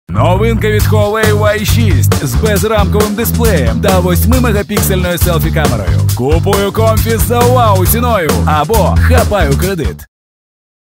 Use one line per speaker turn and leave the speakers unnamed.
Новинка від Huawei Y6 з безрамковим дисплеєм та 8-мегапіксельною селфі-камерою. Купую комфі за вау ціною або хапаю кредит.